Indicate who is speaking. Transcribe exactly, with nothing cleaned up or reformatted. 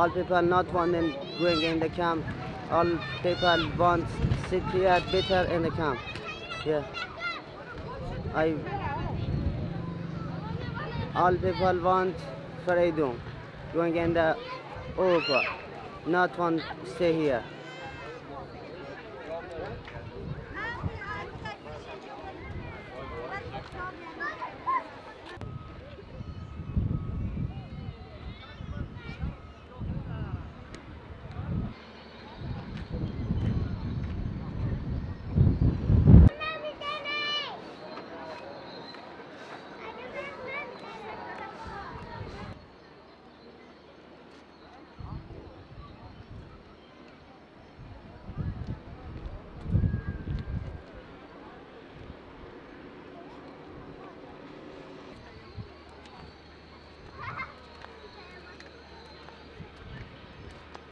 Speaker 1: All people not wanting going in the camp. All people want sit here better in the camp. Yeah. I. All people want freedom, going in the Europa, not want stay here.